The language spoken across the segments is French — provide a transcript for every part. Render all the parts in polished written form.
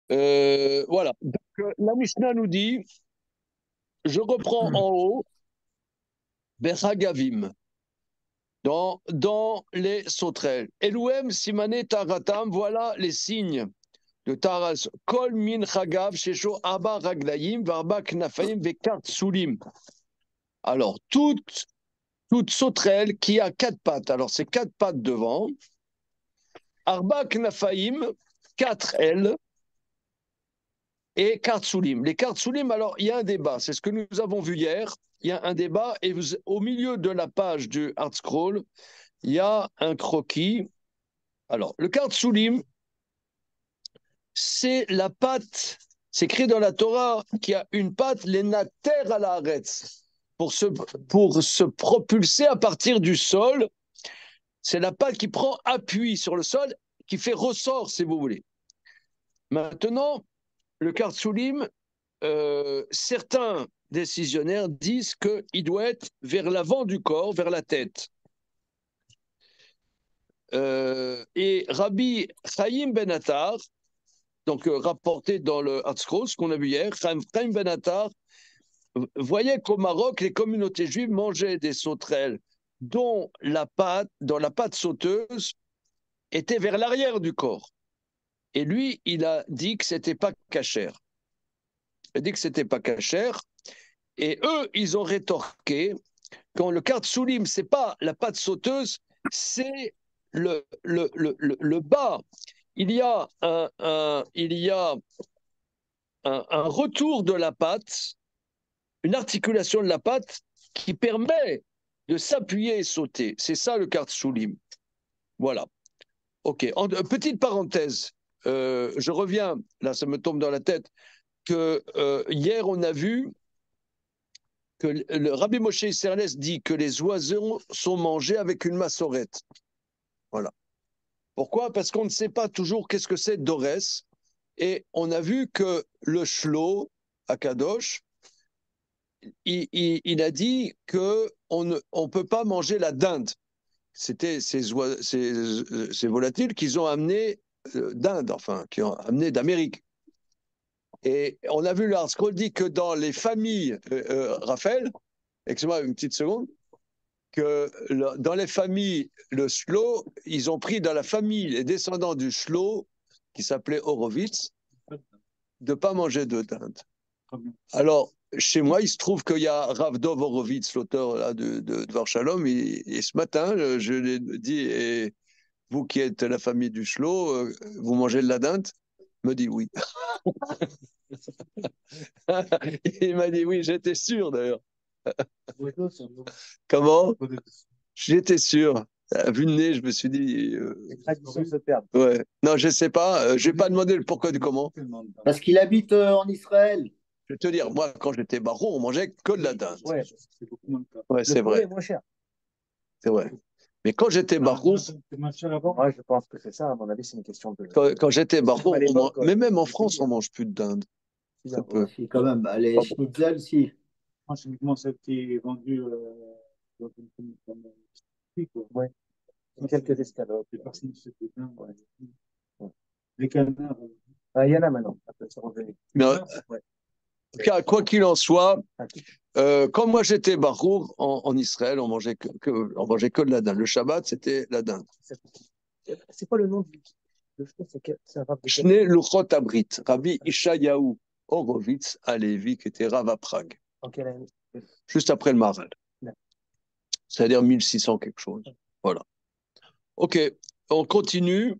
Voilà. Donc, la Mishnah nous dit, je reprends en haut, Berhagavim, dans les sauterelles. Elouem Simane Taratam, voilà les signes de Taras. Kol min chagav, shesho arba raglaim, varba knafaim, vekart sulim. Alors, toute sauterelle qui a quatre pattes. Alors, c'est quatre pattes devant. Arba knafaim, quatre ailes. Et Kartsoulim. Les Kartsoulim, alors il y a un débat, c'est ce que nous avons vu hier. Il y a un débat, et au milieu de la page du Hard Scroll, il y a un croquis. Alors, le Kartsoulim, c'est la patte, c'est écrit dans la Torah qu'il y a une patte, les nater à la haretz, pour se propulser à partir du sol. C'est la patte qui prend appui sur le sol, qui fait ressort, si vous voulez. Maintenant, le Kartsoulim, certains décisionnaires disent qu'il doit être vers l'avant du corps, vers la tête. Et Rabbi Chaim Ben Attar, donc rapporté dans le Hard Scroll, ce qu'on a vu hier, Chaim Ben Attar voyait qu'au Maroc, les communautés juives mangeaient des sauterelles dont la patte sauteuse était vers l'arrière du corps. Et lui, il a dit que c'était pas cachère. Il a dit que c'était pas cachère. Et eux, ils ont rétorqué quand le Kartsoulim, c'est pas la patte sauteuse, c'est le bas. Il y a un retour de la patte, une articulation de la patte qui permet de s'appuyer et sauter. C'est ça le Kartsoulim. Voilà. OK. Petite parenthèse. Je reviens, là ça me tombe dans la tête, que hier on a vu que le Rabbi Moshe Isserles dit que les oiseaux sont mangés avec une massorette. Voilà. Pourquoi? Parce qu'on ne sait pas toujours qu'est-ce que c'est Dorès. Et on a vu que le Shlo, à Kadosh, il a dit qu'on ne peut pas manger la dinde. C'était ces volatiles qu'ils ont amenés d'Inde, enfin, qui ont amené d'Amérique. Et on a vu, le Hard Scroll dit que dans les familles, Raphaël, excuse-moi une petite seconde, que dans les familles, le Shlo, ils ont pris dans la famille les descendants du Shlo, qui s'appelait Horowitz, de ne pas manger de dinde. Alors, chez moi, il se trouve qu'il y a Rav Dov Horowitz, l'auteur là, de Dvar Shalom, et ce matin, je lui ai dit, et vous qui êtes la famille du Shlo, vous mangez de la dinde? Il me dit oui. Il m'a dit oui, j'étais sûr d'ailleurs. Comment? J'étais sûr. Vu le nez, je me suis dit. Les traditions se perdent. Ouais. Non, je ne sais pas. Je n'ai pas demandé le pourquoi du comment. Parce qu'il habite en Israël. Je vais te dire, moi, quand j'étais baron, on mangeait que de la dinde. Ouais, c'est beaucoup moins le cas. Ouais, c'est Le poulet vrai. est moins cher. C'est vrai. Mais quand j'étais baron, Ouais, je pense que c'est ça. À mon avis, c'est une question de. quand j'étais baron, À l'époque, mais même en France, on mange plus de dinde. Très peu. si, quand même. Allez, schnitzel, si. France, uniquement celle qui est vendue dans une commune comme ici, quoi. Ouais. Quelques escalopes. Les personnes qui se plaignent, Ouais. Ouais. les canards. Ah, il y en a maintenant. Après, c'est revenu. Mais, Ouais. quoi qu'il en soit, Ah, quand moi j'étais barour en Israël, on mangeait on mangeait que de la dinde. Le Shabbat, c'était la dinde. c'est quoi le nom du. C'est un rap de quel. Shne Luchot Abrit, Rabbi Ishayahu Horowitz Alevi, qui était Rav à Prague, En quelle année? juste après le Maral, D'accord. c'est-à-dire 1600 quelque chose. Voilà. Ok, on continue.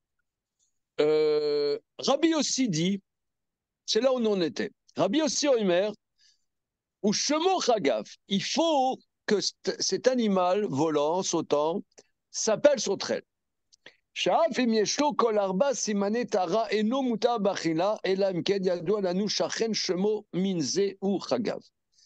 Rabbi aussi dit, c'est là où on en était. Rabbi aussi Omer, ou Shemo Chagav, il faut que cet animal volant, sautant, s'appelle sauterelle. שאף אם יש לו כל ארבע סימני טהרה אינו מותר באכילה, אלא אם כן ידוע לנו שכן שמו מנזה וחגב.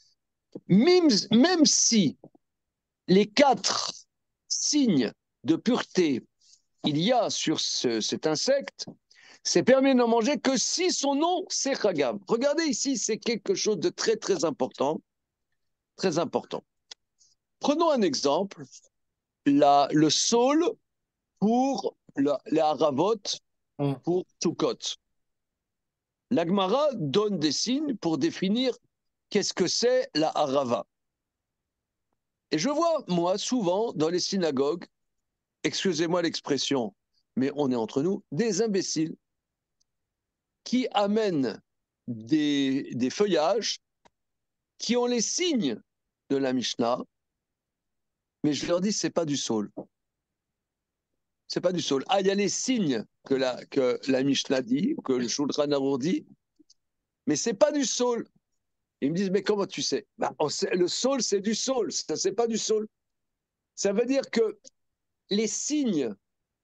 Même si les quatre signes de pureté il y a sur cet insecte, c'est permis de n'en manger que si son nom c'est Chagav. Regardez ici, c'est quelque chose de très très important. Très important. Prenons un exemple, le saule pour les haravot, pour Tukot. La Gemara donne des signes pour définir qu'est-ce que c'est la harava. Et je vois, moi, souvent, dans les synagogues, excusez-moi l'expression, mais on est entre nous, des imbéciles qui amènent des feuillages qui ont les signes de la Mishnah, mais je leur dis, c'est pas du saule. C'est pas du saule. Ah, il y a les signes que la Mishnah dit, que le Shulchan Aruch dit, mais c'est pas du saule. Ils me disent, mais comment tu sais? Le saule, c'est du saule, ça, c'est pas du saule. Ça veut dire que les signes,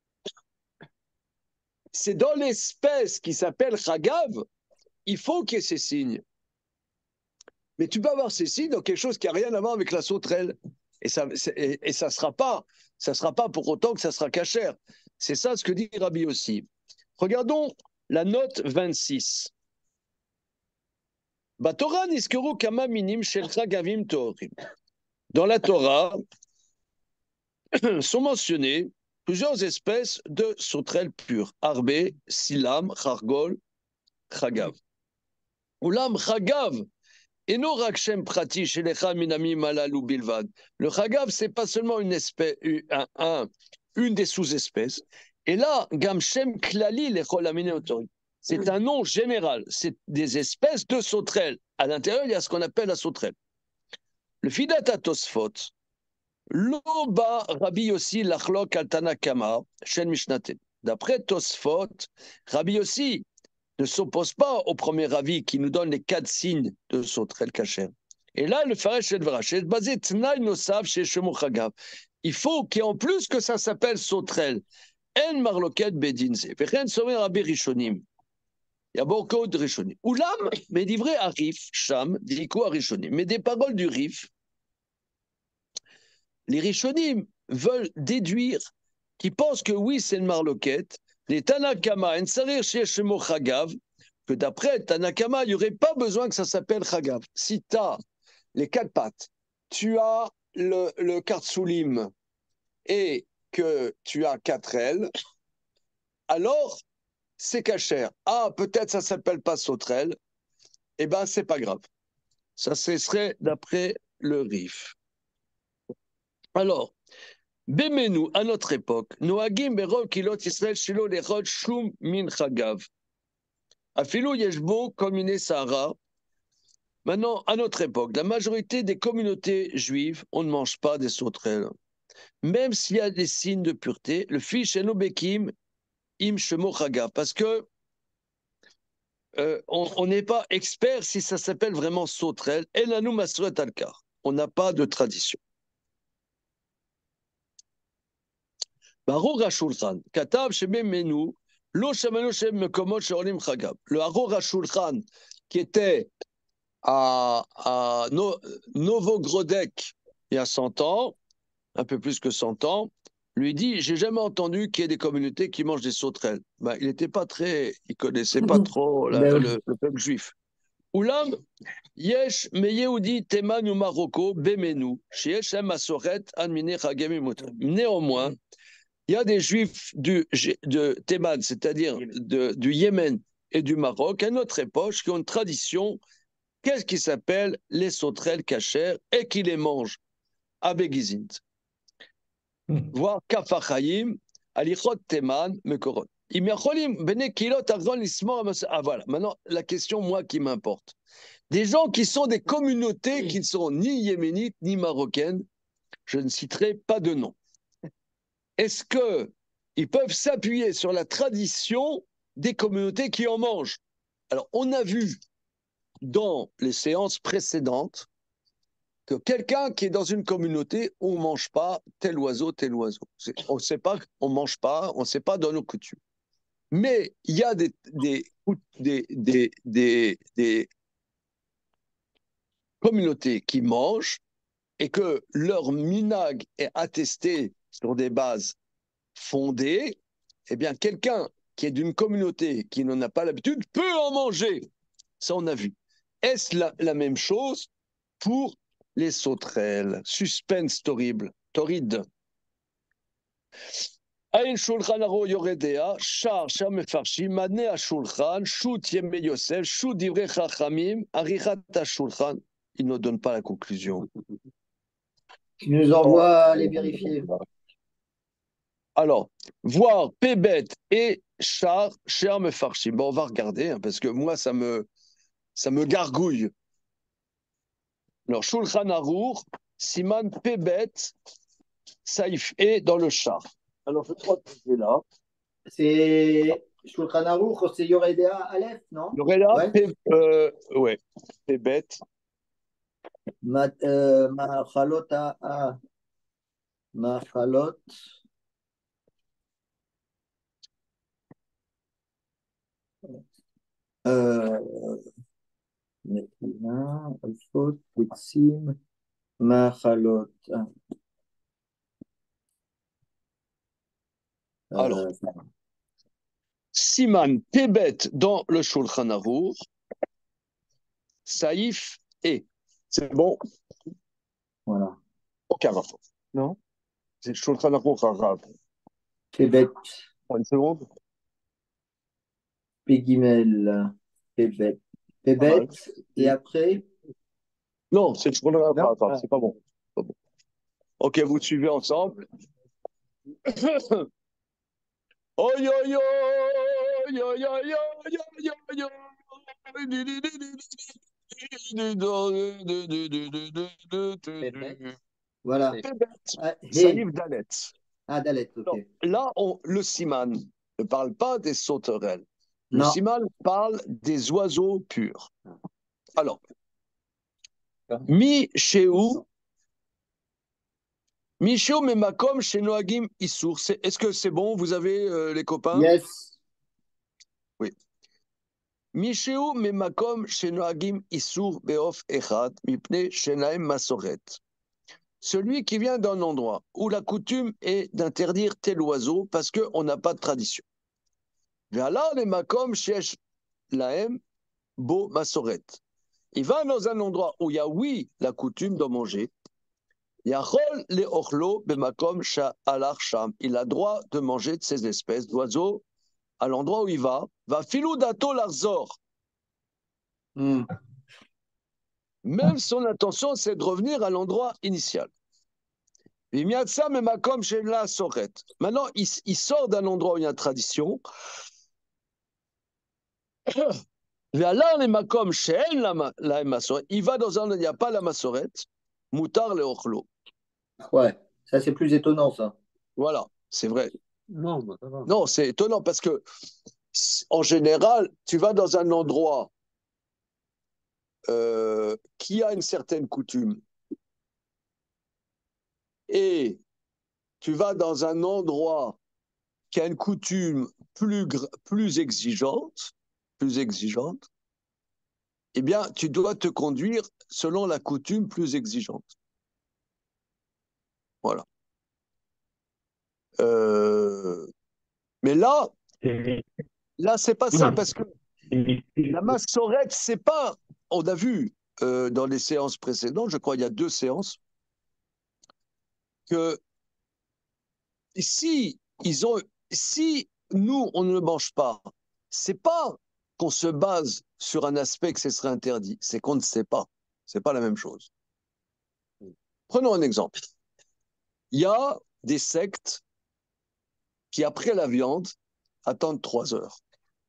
c'est dans l'espèce qui s'appelle Chagav, il faut qu'il y ait ces signes. Mais tu peux avoir ces signes dans quelque chose qui n'a rien à voir avec la sauterelle. Et ça ne sera pas pour autant que ça sera cachère. C'est ça ce que dit Rabbi aussi. Regardons la note 26. Dans la Torah, sont mentionnées plusieurs espèces de sauterelles pures. Arbé, silam, chargol, chagav. Oulam chagav. Et non rakshem prati chez les minami malalou bilvad. Le chagav, c'est pas seulement une espèce, une des sous-espèces. Et là, gamshem klali les cholamine autori. C'est un nom général. C'est des espèces de sauterelles. À l'intérieur, il y a ce qu'on appelle la sauterelle. Le fidat Tosfot, Loba Rabbi Yossi lachlok al Tanakama, Shen Mishnaten. D'après Tosfot, Rabbi Yossi ne s'oppose pas au premier avis qui nous donne les 4 signes de sauterelle cachère. Et là, le Faresh et le Vrash, c'est basé Tnaï Nosav chez Shemu Chagav. Il faut qu'il y ait en plus que ça s'appelle sauterelle. En marloket bedinze. Vechen somer Rabbi Rishonim. Il y a beaucoup de Rishonim. Oulam, mais d'ivré Arif, Sham, dikou Rishonim. Mais des paroles du Rif, les Rishonim veulent déduire, qui pensent que oui, c'est une marloquette, les Tanakama, que d'après Tanakama, il n'y aurait pas besoin que ça s'appelle Chagav. Si tu as les 4 pattes, tu as le Kartsoulim et que tu as 4 ailes, alors c'est cachère. Ah, peut-être ça ne s'appelle pas sauterelle, eh bien, c'est pas grave. Ça, ce serait d'après le Rif. Alors, Bémenou, à notre époque, Noagim berov kilot Israël shilo lechot shum min chagav. Afilou yeshbo komine Sahara. Maintenant, à notre époque, la majorité des communautés juives, on ne mange pas des sauterelles. Même s'il y a des signes de pureté, le fish enobekim im shemo chagav. Parce que on n'est pas expert si ça s'appelle vraiment sauterelle. Elanu masret alkar. On n'a pas de tradition. Baruch HaShulchan, Katav Shebemenu, Lo Shamanu Shem Mekomot Sheolim Chagav. Le Baruch HaShulchan, qui était à Novogrodek il y a 100 ans, un peu plus que 100 ans, lui dit, j'ai jamais entendu qu'il y ait des communautés qui mangent des sauterelles. Ben, il n'était pas très, il connaissait pas trop le peuple juif. Oulam, Yesh Meyehudi Teman ou Marocco, Bemenu, Sheyesh Hem Masoret Anmine Chagamim. Néanmoins, il y a des juifs de Théman, c'est-à-dire du Yémen et du Maroc, à notre époque, qui ont une tradition, qu'est-ce qui s'appelle les sauterelles cachères, et qui les mangent à Begizint. Voir Kafachayim, Alichot Théman, Mekorot. Ah voilà, maintenant la question, moi, qui m'importe. Des gens qui sont des communautés qui ne sont ni yéménites ni marocaines, je ne citerai pas de nom. Est-ce qu'ils peuvent s'appuyer sur la tradition des communautés qui en mangent? Alors, on a vu dans les séances précédentes que quelqu'un qui est dans une communauté, on ne mange pas tel oiseau, tel oiseau. On ne sait pas, on ne mange pas, on ne sait pas dans nos coutumes. Mais il y a des communautés qui mangent et que leur minag est attesté sur des bases fondées, eh bien, quelqu'un qui est d'une communauté qui n'en a pas l'habitude peut en manger. Ça, on a vu. Est-ce la même chose pour les sauterelles? Suspense torride. Aïn Shulchan Aruch Yoredea, Shar Shar Mefarshim, Madne HaShulchan, Shut Yemei Yosef, Shut Divrei Chachamim, Arichat HaShulchan. Il ne donne pas la conclusion. Tu nous envoies les vérifier. Alors, voir Pébet et Shar Shar Mefarshim. Bon, on va regarder, hein, parce que moi, ça me gargouille. Alors, Shulchan Aruch, Siman Pébet, Saïf et dans le Shar. Alors, je crois que c'est là. C'est Shulchan Aruch, c'est Yoredea Aleph, non? Il y aurait là, Ouais. ouais, Pébet. Machalot Machalot. Netina, Alfot, Witsim, Machalot. Alors, Siman Pébet dans le Shulchan Aruch, Saïf et. C'est bon, Voilà. aucun rapport. Non? C'est le Shulchan Aruch arabe. Pébet, Une seconde. Pégimel, Pébet. Pas Pébet, mal. et après, Non, c'est le Shulchan Aruch Non. arabe. C'est pas bon. Pas bon. Ok, vous suivez ensemble. Oh yo yo yo yo yo yo yo yo. voilà. Pébet, Ah, hey. Saïf Dalet. Ah, Dalet, Non, ok. là, le siman ne parle pas des sauterelles. Le Non. siman parle des oiseaux purs. Alors, mi sheu memakom chez Noagim Issour. Est-ce que c'est bon? Vous avez les copains? Yes. Oui. Mi sheu memakom chez Noagim Issour beof echad mipne shenaim masoret. Celui qui vient d'un endroit où la coutume est d'interdire tel oiseau parce qu'on n'a pas de tradition. Ve'ala le makom shesh lahem bo masoret. Il va dans un endroit où il y a, oui, la coutume de manger. Yachol le ochlo bemakom sha'alach sham. Il a droit de manger de ces espèces d'oiseaux à l'endroit où il va. Va filou dato l'arzor. Même son intention, c'est de revenir à l'endroit initial. Vimiatsa memakom she'la soret. Maintenant, il sort d'un endroit où il y a une tradition. Il va dans un endroit où il n'y a pas la masorette. Moutar le ochlo. Ouais, ça c'est plus étonnant, ça. Voilà, c'est vrai. Non, bah, ça va. Non, c'est étonnant parce que, en général, tu vas dans un endroit qui a une certaine coutume et tu vas dans un endroit qui a une coutume plus exigeante, eh bien, tu dois te conduire selon la coutume plus exigeante. Voilà. Mais là, c'est pas ça parce que la massorette, c'est pas. On a vu dans les séances précédentes, je crois il y a 2 séances, que si nous on ne le mange pas, c'est pas qu'on se base sur un aspect que ce serait interdit, c'est qu'on ne sait pas. C'est pas la même chose. Prenons un exemple. Il y a des sectes qui après la viande attendent 3 heures.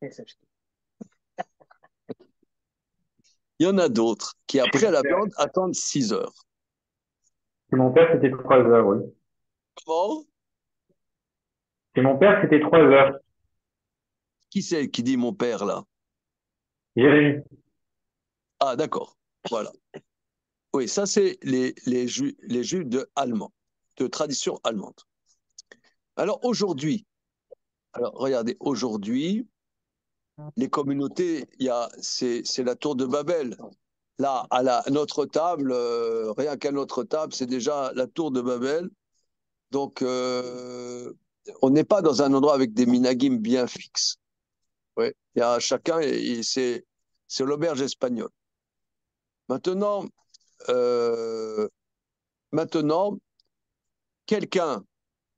Il y en a d'autres qui après la viande attendent 6 heures. Chez mon père, c'était 3 heures, oui. Comment? Chez mon père, c'était 3 heures. Qui c'est qui dit mon père là? Jérémy. Ah, d'accord. Voilà. Oui, ça, c'est les juifs allemands, de tradition allemande. Alors, regardez, aujourd'hui, les communautés, c'est la tour de Babel. Là, à notre table, rien qu'à notre table, c'est déjà la tour de Babel. Donc, on n'est pas dans un endroit avec des minagim bien fixes. Ouais. Il y a chacun, c'est l'auberge espagnole. Maintenant, quelqu'un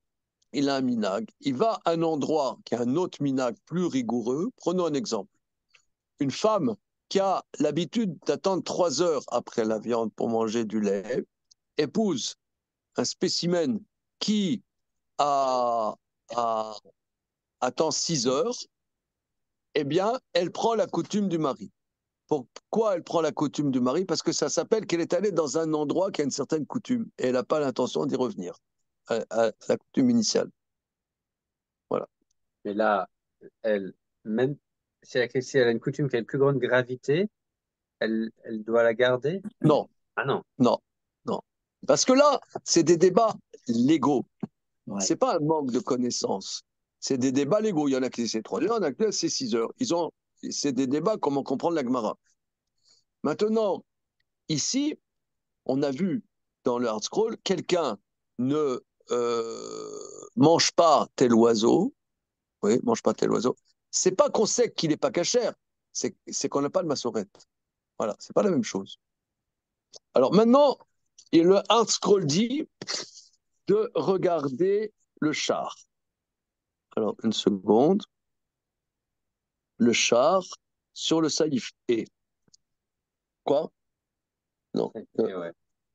il a un minag, il va à un endroit qui a un autre minag plus rigoureux. Prenons un exemple. Une femme qui a l'habitude d'attendre 3 heures après la viande pour manger du lait épouse un spécimen qui a, a- attend 6 heures, eh bien, elle prend la coutume du mari. Pourquoi elle prend la coutume du mari? Parce que ça s'appelle qu'elle est allée dans un endroit qui a une certaine coutume et elle n'a pas l'intention d'y revenir à la coutume initiale. Voilà. Mais là, elle, même si elle a une coutume qui a une plus grande gravité, elle doit la garder? Non, Ah non. non, non. Parce que là, c'est des débats légaux. Ouais. C'est pas un manque de connaissances. C'est des débats légaux. Il y en a qui c'est 3 heures, il y en a qui c'est 6 heures. C'est des débats comment comprendre la Gemara. Maintenant, ici, on a vu dans le Hard Scroll, quelqu'un ne mange pas tel oiseau. Oui, mange pas tel oiseau. C'est pas qu'on sait qu'il n'est pas cachère, c'est qu'on n'a pas de massorette. Voilà, c'est pas la même chose. Alors maintenant, le Hard Scroll dit de regarder le char. Alors, une seconde. Le char sur le saïf. Et quoi? Non. Et ouais.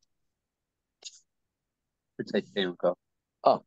Plus de sacré encore. Ah.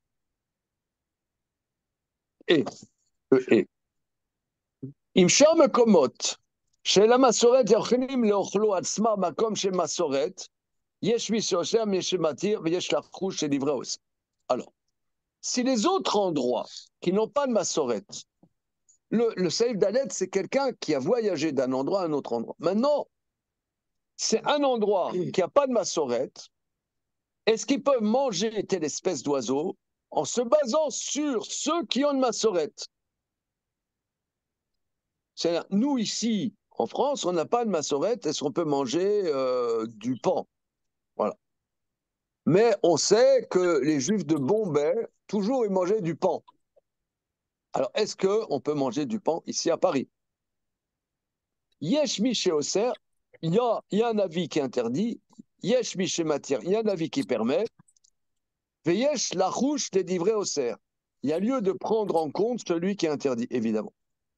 Et. Et. Imshar mekomot. של המסורת יכולים לאוכלו עצמם מקום של מסורת, יש מי שאוסר, מי שמתיר, ויש לחוש לדברי עושה. Alors, si les autres endroits qui n'ont pas de massorette, le saïf d'Alet, c'est quelqu'un qui a voyagé d'un endroit à un autre endroit. Maintenant, c'est un endroit qui n'a pas de massorette. Est-ce qu'ils peuvent manger telle espèce d'oiseau en se basant sur ceux qui ont une massorette? C'est-à-dire, nous, ici, en France, on n'a pas de massorette. Est-ce qu'on peut manger du paon? Voilà. Mais on sait que les Juifs de Bombay, toujours, ils mangeaient du paon. Alors, est-ce qu'on peut manger du paon ici à Paris? Yesh mi chez Oser, il y a un avis qui interdit. Yesh mi chez Matir, il y a un avis qui permet. Veyesh la rouche des livrés Oser. Il y a lieu de prendre en compte celui qui est interdit, évidemment.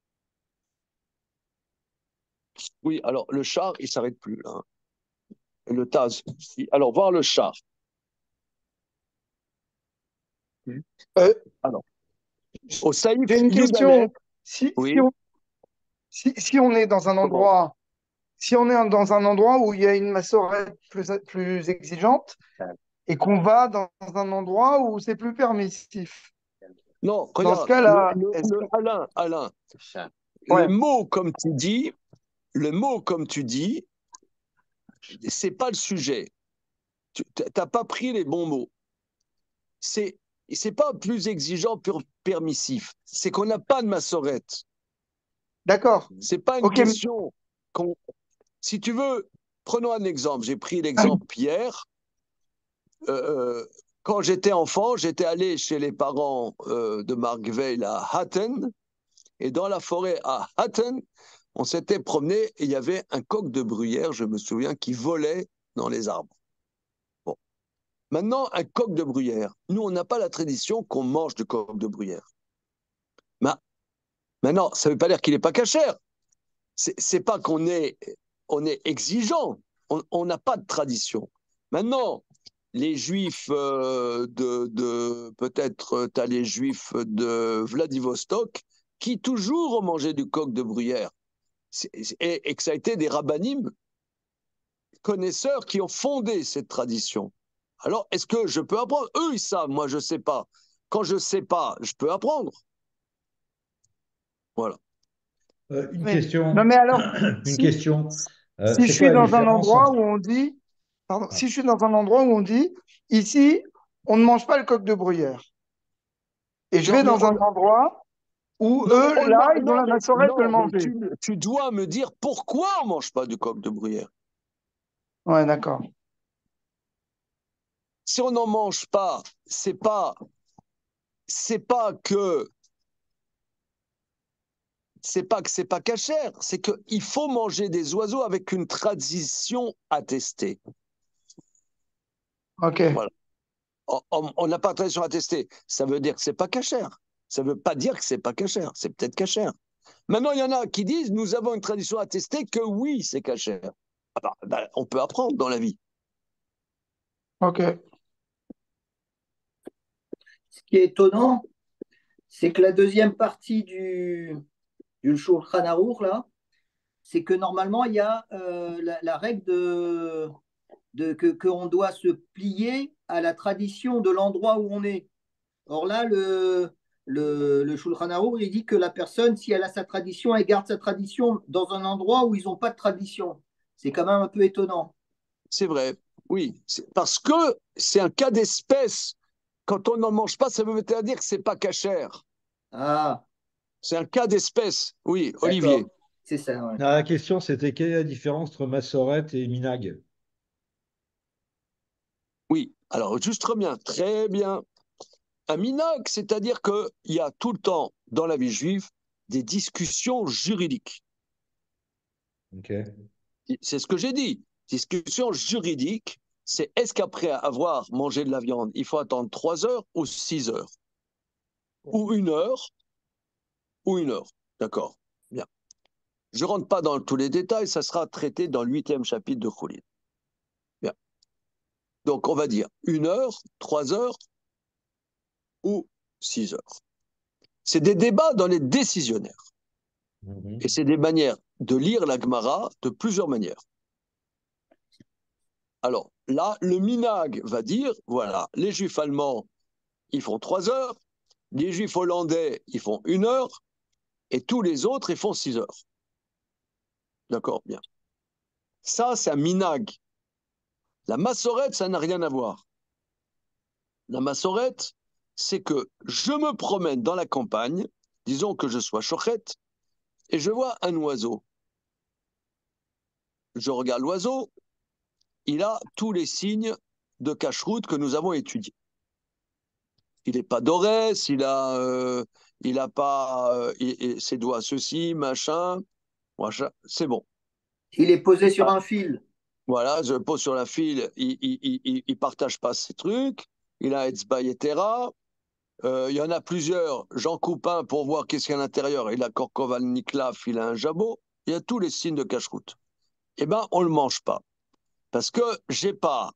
Oui, alors le char, il ne s'arrête plus là. Hein. Et le Taz. Alors, voir le char. Alors, au Saïf, J'ai une question. Yudalet, Si, oui. si on est dans un endroit, si on est dans un endroit où il y a une massorette plus exigeante et qu'on va dans un endroit où c'est plus permissif. Non, Dans regarde, ce cas-là, Alain, Ouais. le mot comme tu dis, c'est pas le sujet. Tu n'as pas pris les bons mots. C'est pas plus exigeant, permissif. C'est qu'on n'a pas de massorette. D'accord. C'est pas une Ok. question. Si tu veux, prenons un exemple. J'ai pris l'exemple hier. Quand j'étais enfant, j'étais allé chez les parents de Mark Veil à Hatton. Et dans la forêt à Hatton, on s'était promené et il y avait un coq de bruyère, je me souviens, qui volait dans les arbres. Bon. Maintenant, un coq de bruyère. Nous, on n'a pas la tradition qu'on mange du coq de bruyère. Mais maintenant, ça ne veut pas dire qu'il n'est pas cachère. C'est pas qu'on est exigeant. On n'a pas de tradition. Maintenant, les juifs peut-être tu as les juifs de Vladivostok qui toujours ont mangé du coq de bruyère. Et que ça a été des rabbinim connaisseurs qui ont fondé cette tradition. Alors, est-ce que je peux apprendre? Eux, ils savent, moi, je ne sais pas. Quand je ne sais pas, je peux apprendre. Voilà. Une Oui. question. Non, mais alors, Une question. si je C'est suis quoi la dans un différence endroit entre... où on dit, pardon, Ah. si je suis dans un endroit où on dit, ici, on ne mange pas le coq de bruyère, et je Non, vais mais dans un endroit où non, mais eux, là, ils ont la massorette de le mais manger. tu dois me dire pourquoi on ne mange pas du coq de bruyère. Ouais, d'accord. Si on n'en mange pas, c'est pas que c'est pas cachère, c'est qu'il faut manger des oiseaux avec une tradition attestée. Ok. Voilà. on n'a pas de tradition attestée. Ça veut dire que c'est pas cachère. Ça veut pas dire que c'est pas cachère. C'est peut-être cachère. Maintenant, il y en a qui disent, nous avons une tradition attestée que oui, c'est cachère. Ah bah, on peut apprendre dans la vie. Ok. Ce qui est étonnant, c'est que la deuxième partie du Shulchan Aruch, là, c'est que normalement, il y a la règle qu'on doit se plier à la tradition de l'endroit où on est. Or là, le Shulchan Aruch, il dit que la personne, si elle a sa tradition, elle garde sa tradition dans un endroit où ils n'ont pas de tradition. C'est quand même un peu étonnant. C'est vrai, oui. Parce que c'est un cas d'espèce. Quand on n'en mange pas, ça veut dire que c'est pas cachère. Ah, C'est un cas d'espèce. Oui, Olivier. d'accord. C'est ça, ouais. La question, c'était quelle est la différence entre Massoret et Minag? Oui, alors juste bien, très bien. Un minhag, c'est-à-dire qu'il y a tout le temps dans la vie juive des discussions juridiques. Ok. C'est ce que j'ai dit. Discussion juridique, c'est est-ce qu'après avoir mangé de la viande, il faut attendre 3 heures ou 6 heures? Ou 1 heure? Ou 1 heure. D'accord. Bien. Je ne rentre pas dans tous les détails, ça sera traité dans le 8e chapitre de Choulin. Bien. Donc on va dire 1 heure, 3 heures ou 6 heures. C'est des débats dans les décisionnaires. Et c'est des manières de lire la Gemara de plusieurs manières. Alors là, le minhag va dire, voilà, les juifs allemands, ils font 3 heures, les juifs hollandais, ils font 1 heure, et tous les autres, ils font 6 heures. D'accord, bien. Ça, c'est un minhag. La massorette, ça n'a rien à voir. La massorette, c'est que je me promène dans la campagne, disons que je sois chochette, et je vois un oiseau. Je regarde l'oiseau, il a tous les signes de cache-route que nous avons étudiés. Il n'est pas d'orès, il a pas ses doigts ceci, machin, c'est bon. Il est posé sur un fil. Voilà, je pose sur la file, il partage pas ses trucs, il a Etzba Yetera, il y en a plusieurs, j'en coupe un pour voir qu'est-ce qu'il y a à l'intérieur, il a Korkoval Niklaf, il a un jabot, il y a tous les signes de cache-route. Eh bien, on ne le mange pas, parce que j'ai pas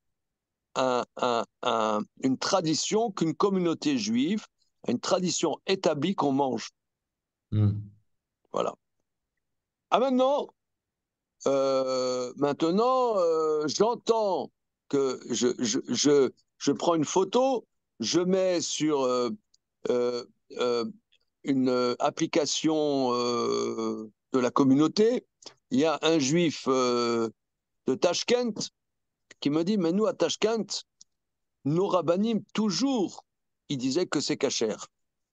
une tradition qu'une communauté juive, une tradition établie qu'on mange. Voilà. Ah, maintenant, j'entends que je prends une photo, je mets sur euh, une application de la communauté. Il y a un juif de Tashkent qui me dit, mais nous à Tashkent, nos rabbinim, toujours, ils disaient que c'est cachère.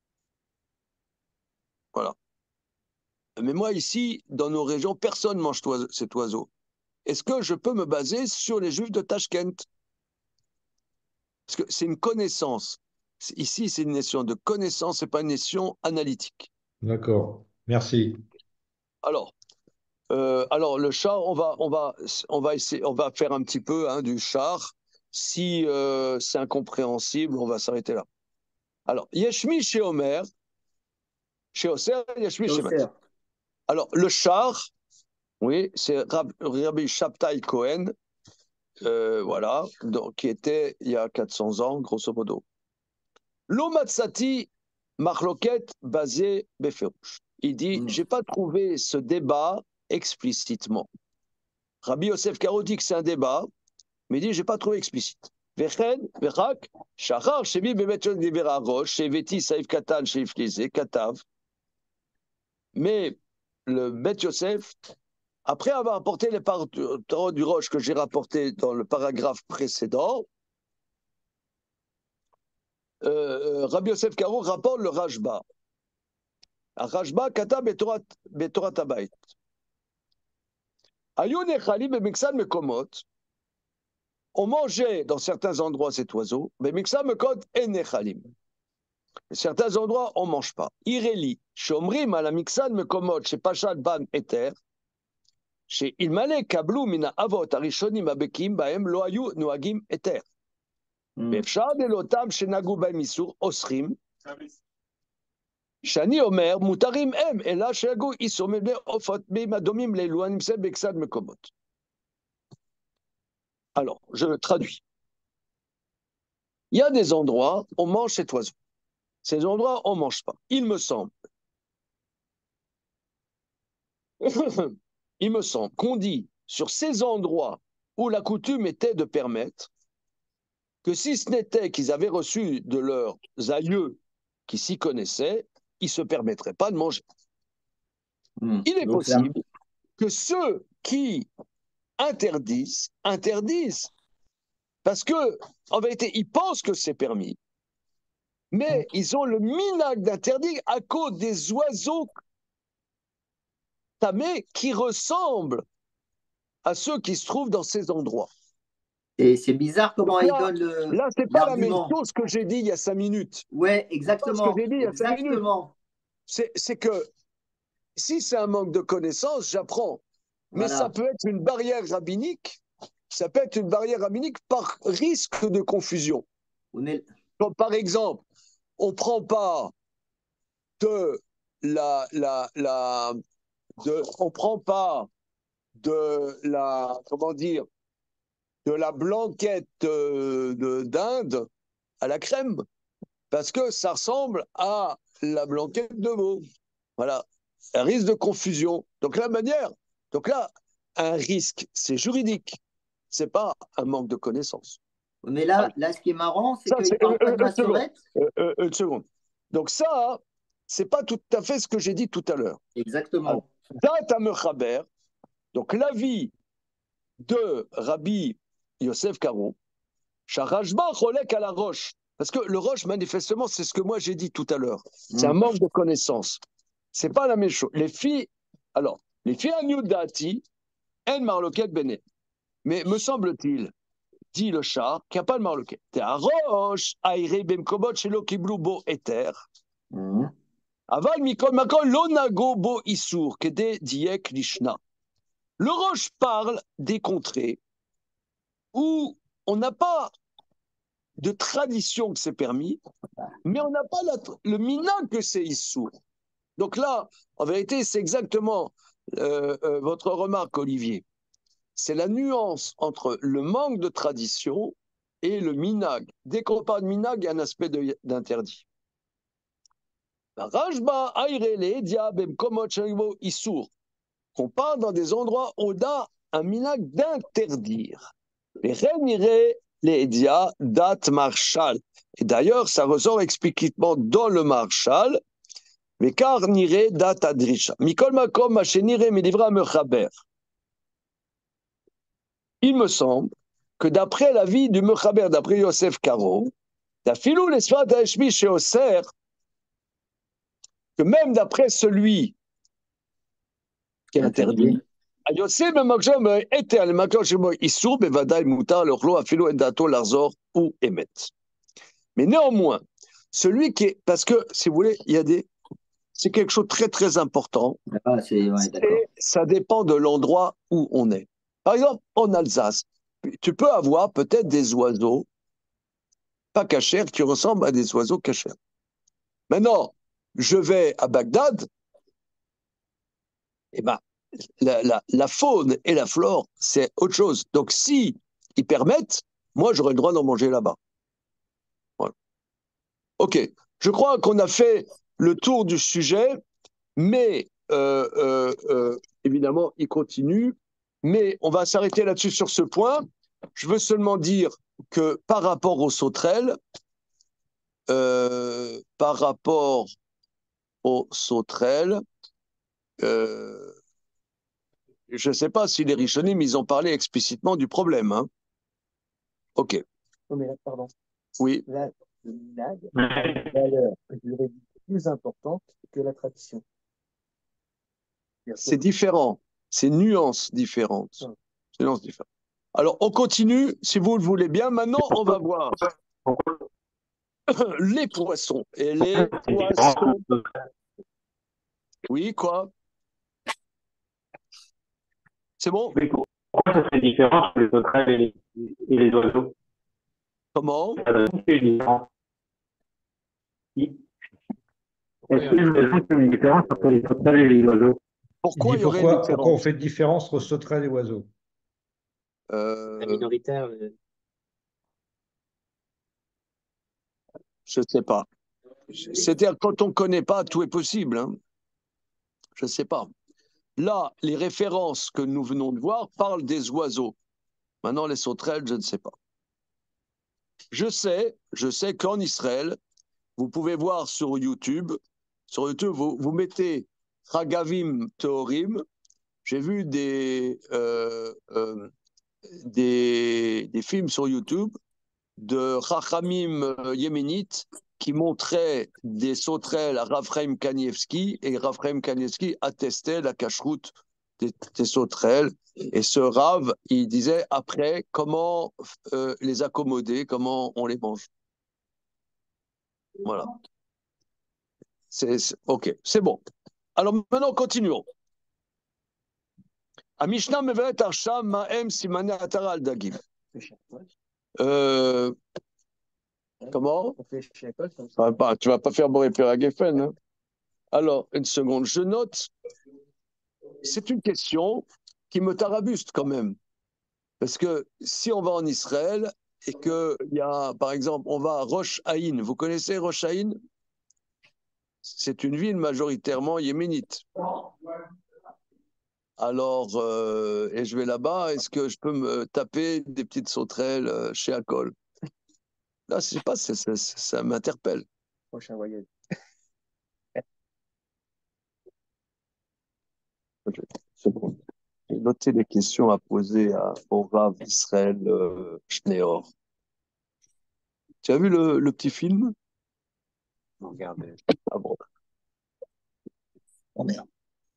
Voilà. Mais moi, ici, dans nos régions, personne ne mange cet oiseau. Est-ce que je peux me baser sur les juifs de Tashkent? Parce que c'est une connaissance. Ici, c'est une notion de connaissance, ce n'est pas une notion analytique. D'accord. Merci. Alors le char, on va faire un petit peu du char. Si c'est incompréhensible, on va s'arrêter là. Alors, Yeshmi chez Omer, chez Oser, Yeshmi chez Mat. Alors, le char, oui, c'est Rabbi Shabtai Cohen, voilà, donc, qui était il y a 400 ans, grosso modo. L'Omatsati Marloket basé Beferouch. Il dit, j'ai pas trouvé ce débat explicitement. Rabbi Yosef Karo dit que c'est un débat, mais il dit, j'ai pas trouvé explicite. Vechen, Vechak, Shachar, Shebi Bemet Divera Rosh, Sheveti Saïf Katan, Sheif Lizé, Katav. Mais le Bet Yosef, après avoir apporté les paroles du Roche que j'ai rapporté dans le paragraphe précédent, Rabbi Yosef Karo rapporte le Rashba. Rashba kata betorat habayit. Ayu nechali bemiksan mekomot. On mangeait dans certains endroits cet oiseau, mais miksan mekot en nechalim. Certains endroits, on ne mange pas. Ireli, shomrim ala miksan mekomot, chez Pachat ban eter, chez Ilmale kablu mina avot arishonim abekim baem lo ayu nuagim eter. ואפשר דלותם שנגעו בהם איסור אוסרים, שאני אומר, מותרים הם, אלא שיגעו איסור מבני עופות בים הדומים לאלו הנמצאים בקצת מקומות. Alors, je traduis. Il y a des endroits où on mange cet oiseau. Ces endroits, on ne mange pas. Il me semble qu'on dit sur ces endroits où la coutume était de permettre que si ce n'était qu'ils avaient reçu de leurs aïeux qui s'y connaissaient, ils ne se permettraient pas de manger. Il est possible que ceux qui interdisent, parce que en vérité, ils pensent que c'est permis, mais ils ont le minag d'interdit à cause des oiseaux tamés qui ressemblent à ceux qui se trouvent dans ces endroits. Et c'est bizarre comment Donc il donne là, c'est pas la même l'argument. chose que j'ai dit il y a 5 minutes. Ouais, Ce exactement. que j'ai dit il y a 5 minutes. Exactement. C'est que si c'est un manque de connaissances, j'apprends. Mais Voilà. ça peut être une barrière rabbinique. Ça peut être une barrière rabbinique par risque de confusion. On est... Comme par exemple, on ne prend pas de on prend pas de la, comment dire, de la blanquette d'Inde à la crème, parce que ça ressemble à la blanquette de veau. Voilà, un risque de confusion. Donc la manière, donc là, un risque, c'est juridique, c'est pas un manque de connaissances. Mais là, ce qui est marrant, c'est Ça, qu'il c'est- parle pas de une seconde. massorette. Une seconde. Donc ça, c'est pas tout à fait ce que j'ai dit tout à l'heure. Exactement. Dat Mechaber, donc l'avis de Rabbi Yosef Karo, Charajba Cholek à la roche. Parce que le roche, manifestement, c'est ce que moi j'ai dit tout à l'heure. C'est un manque de connaissances. C'est pas la même chose. Les filles à New Dati, en marloquette bene. Mais me semble-t-il, dit le char, qu'il n'y a pas de marloquette. T'es à roche, aïré bemkobot, chez l'okiblu bo éther. Aval mikol makol lonago bo isur, kede diek lishna. Le roche parle des contrées où on n'a pas de tradition que c'est permis, mais on n'a pas le minag que c'est issour. Donc là, en vérité, c'est exactement votre remarque, Olivier. C'est la nuance entre le manque de tradition et le minag. Dès qu'on parle de minag, il y a un aspect d'interdit. Rajba ayrele diabem komot shalibo issour. Qu'on parle dans des endroits où on a un minag d'interdire. Les renire les dia dat marshal. Et d'ailleurs, ça ressort explicitement dans le marshal. Mais car nire dat adrisha. Mikol makom machenire medivra mechaber. Il me semble que d'après l'avis du mechaber, d'après Yosef Karo, la filou l'esfat d'Ashmi chez Oser, que même d'après celui qui est interdit, Yosef Makjom était à l'Makjom chez moi, Issour, Bevadaï Moutar, le Chlo, Afilo, Endato, Larzor ou Emet. Mais néanmoins, celui qui est. Parce que, si vous voulez, il y a des. C'est quelque chose de très, très important. Ah, ouais, d'accord. Ça dépend de l'endroit où on est. Par exemple, en Alsace, tu peux avoir peut-être des oiseaux pas cachers qui ressemblent à des oiseaux cachers. Maintenant, je vais à Bagdad, et ben, la faune et la flore, c'est autre chose. Donc, si ils permettent, moi, j'aurais le droit d'en manger là-bas. Voilà. Ok, je crois qu'on a fait le tour du sujet, mais évidemment, il continue. Mais on va s'arrêter là-dessus sur ce point. Je veux seulement dire que par rapport aux sauterelles, je ne sais pas si les Rishonim, ils ont parlé explicitement du problème. Hein. Ok. Oh, mais là, pardon. Oui. Là, le minag a une valeur juridique plus importante que la tradition. C'est différent. C'est nuances différentes. C'est nuances différentes. Alors, on continue, si vous le voulez bien. Maintenant, on va voir les poissons. Et les poissons. Oui, quoi? C'est bon? Mais pourquoi ça serait différent entre les sauterelles et les oiseaux? Comment? Est-ce que vous avez une différence entre les sauterelles et les oiseaux? Pourquoi Il il dit y aurait une pourquoi on différence? fait une différence entre sauterelles et oiseaux? La minoritaire. Je ne sais pas. C'est-à-dire, quand on ne connaît pas, tout est possible. Hein. Je ne sais pas. Là, les références que nous venons de voir parlent des oiseaux. Maintenant, les sauterelles, je ne sais pas. Je sais qu'en Israël, vous pouvez voir sur YouTube, vous mettez Chagavim Teorim. J'ai vu des films sur YouTube de Chachamim yéménites qui montraient des sauterelles à Rav Chaim Kanievski, et Rav Chaim Kanievski attestait la cacheroute des sauterelles. Et ce Rav, il disait après comment les accommoder, comment on les mange. Voilà. Ok, c'est bon. Alors maintenant, continuons. המשנה מבארת עכשיו מה הם סימני התרה על דגים. Comment? Tu vas pas faire Boré Geffen, hein? Alors, une seconde, je note. C'est une question qui me tarabuste quand même. Parce que si on va en Israël et qu'il y a, par exemple, on va à Rosh Haïn. Vous connaissez Rosh Haïn? C'est une ville majoritairement yéménite. Alors, et je vais là-bas, est-ce que je peux me taper des petites sauterelles chez Akol? Là, je sais pas, ça m'interpelle. Prochain voyage. C'est bon. J'ai noté les questions à poser au Rav Israël Schneor. Tu as vu le petit film? Regardez. Ah bon. Oh merde.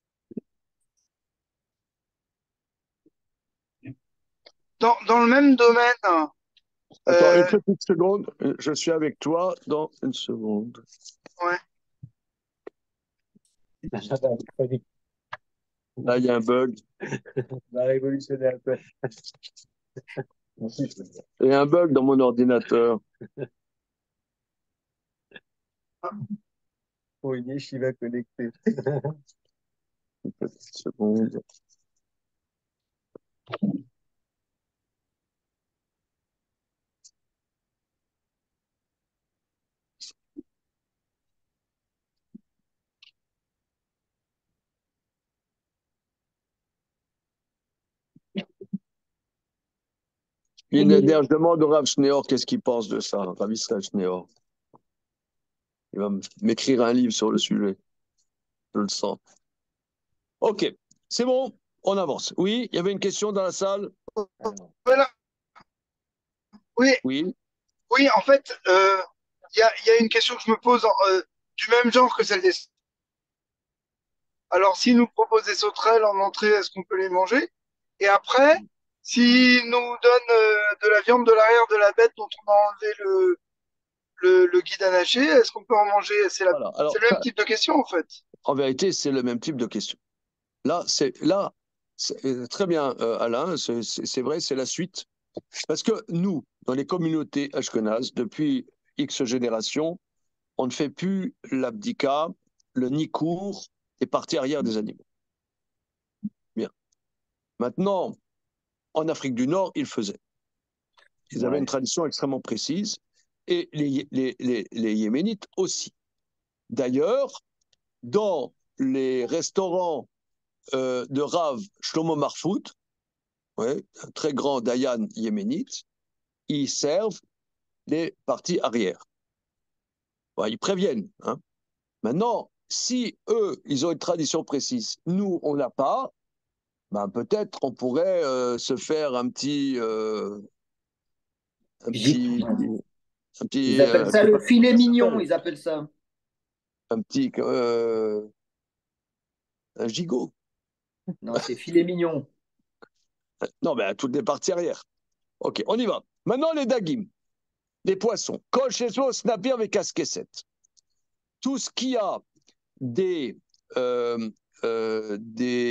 Dans le même domaine, Attends, une petite seconde. Je suis avec toi dans une seconde. ouais. Là, il y a un bug. On va révolutionner un peu. Il y a un bug dans mon ordinateur. Pour une yeshiva connectée. Une petite seconde. Je demande au Rav Schneor qu'est-ce qu'il pense de ça, Rav Israël Schneor. Il va m'écrire un livre sur le sujet. Je le sens. Ok, c'est bon, on avance. Oui, il y avait une question dans la salle. Voilà. Oui, Oui. oui, en fait, il y a une question que je me pose du même genre que celle des. Alors, s'ils nous proposent des sauterelles en entrée, est-ce qu'on peut les manger? Et après, s'ils nous donnent de la viande de l'arrière de la bête dont on a enlevé le guide à nager, est-ce qu'on peut en manger? Voilà. Alors, C'est le même type de question, en fait. en vérité, c'est le même type de question. Là, c'est très bien, Alain, c'est vrai, c'est la suite. Parce que nous, dans les communautés ashkénazes, depuis X générations, on ne fait plus l'abdika, le nikour des parties arrière des animaux. Bien. Maintenant, en Afrique du Nord, ils le faisaient. Ils avaient une tradition extrêmement précise, et les Yéménites aussi. D'ailleurs, dans les restaurants de Rav Shlomo Marfout, un très grand dayan yéménite, ils servent les parties arrière. Ils préviennent. Hein. Maintenant, si eux, ils ont une tradition précise, nous, on n'a pas, ben peut-être on pourrait se faire un petit, Ils appellent ça le filet mignon, ils appellent ça. un petit, un gigot. Non, c'est filet mignon. Non, mais à toutes les parties arrière. Ok, on y va. Maintenant, les dagim, les poissons. Kol shezo snapir avec casquette. Tout ce qui a des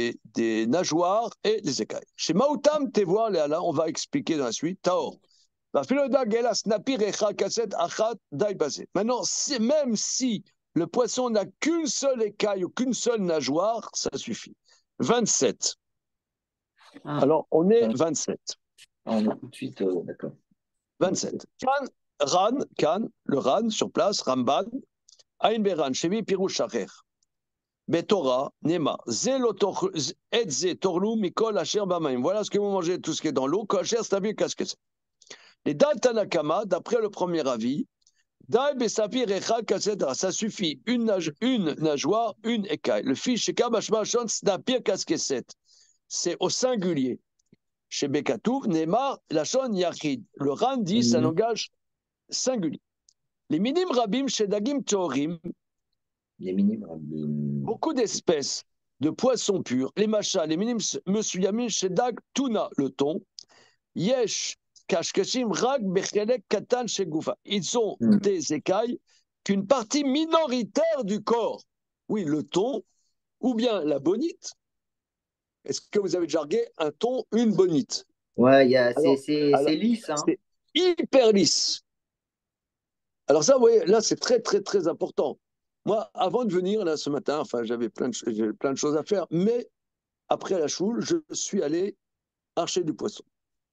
nageoires et des écailles. Chez Maoutam, Tevoa, là, on va expliquer dans la suite. Taor. Maintenant, même si le poisson n'a qu'une seule écaille ou qu'une seule nageoire, ça suffit. 27. Ah, Alors, on est 27. on est tout de suite, d'accord. 27. Kan, le Ran, sur place, Ramban, Ain Beran, Shevi Pirouch Shacher. Betorah, Nema, Etze, Torlu, Mikol, Asher, Bamaim. Voilà ce que vous mangez, tout ce qui est dans l'eau. Asher, c'est-à-dire qu'est-ce que c'est? Les Dal Tanakama, d'après le premier avis, Dai Besapir Echad Kassedra, ça suffit, une nageoire, une écaille. Le fils chez Kabashma Shon, Snapir Kaskeset, c'est au singulier. Chez Bekatouv, Nema, Lachon Yachid. Le Ran dit, c'est un langage singulier. Les minim rabim chez Dagim Tzorim, Les minim rabim. beaucoup d'espèces de poissons purs, les machas, les minim Mesuyamim chez Dag Tuna, le thon, Yesh, Kashkashim, Rag, Bechelek, Katan, chez Goufa. Ils ont des écailles qu'une partie minoritaire du corps. Oui, le thon, ou bien la bonite. Est-ce que vous avez déjà regardé un thon, une bonite? Ouais, Alors, c'est lisse. Hein. c'est hyper lisse. Alors ça, vous voyez, là, c'est très, très, très important. Moi, avant de venir, là, ce matin, enfin, j'avais plein de choses à faire, mais après la choule, je suis allé archer du poisson.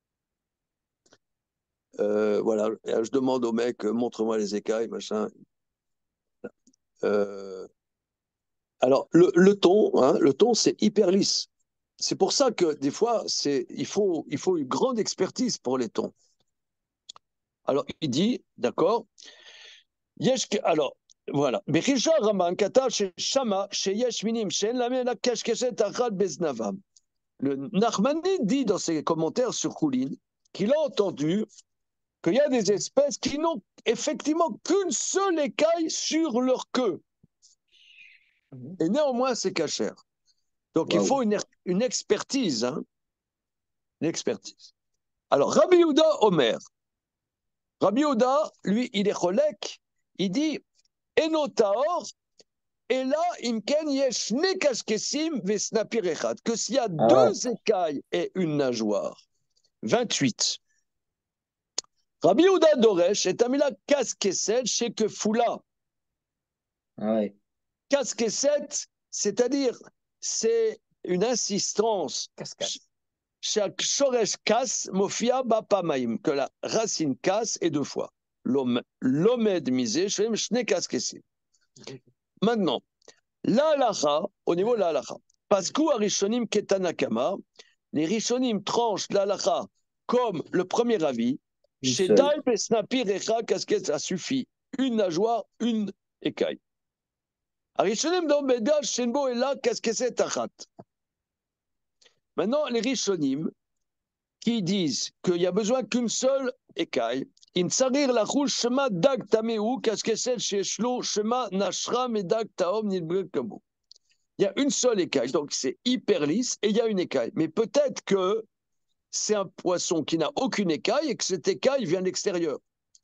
Voilà, et je demande au mec, montre-moi les écailles, machin. Alors, le thon, c'est hyper lisse. C'est pour ça que des fois, il faut une grande expertise pour les thons. Alors, il dit, d'accord, alors, voilà. Le Nachmani dit dans ses commentaires sur Koulin qu'il a entendu qu'il y a des espèces qui n'ont effectivement qu'une seule écaille sur leur queue. Et néanmoins, c'est cachère. Donc, il faut une expertise. Hein, une expertise. Alors, Rabbi Yehuda Omer. Rabbi Yehuda, lui, il est cholek. Il dit Enotaor, et là, imken yesh ne kaskesim vesnapir echad. Que s'il y a deux écailles et une nageoire. 28. Rabbi Yehuda Doresh est amila kaskeset chez que foula. Kaskeset, c'est-à-dire, c'est une insistance. Chaque shoresh kas mofia bapamaim, que la racine kas est deux fois. L'omed misé, shem shne kaskesim. Maintenant, l'alacha, au niveau de l'alacha, parce qu'où arishonim ketanakama, les rishonim tranchent l'alacha comme le premier avis, chez Daïb et Snapir Echa, casquette, ça suffit. Une nageoire, une écaille. Arishonim d'Ombedal, Shenbo et là, casquette, tachat. Maintenant, les rishonim qui disent qu'il n'y a besoin qu'une seule écaille, Insarir la rouge shema dag tameu, casquette, sheshlo, shema nashra, medag taom, nilbrek kabo. Il y a une seule écaille, donc c'est hyper lisse, et il y a une écaille. Mais peut-être que c'est un poisson qui n'a aucune écaille et que cette écaille vient de l'extérieur.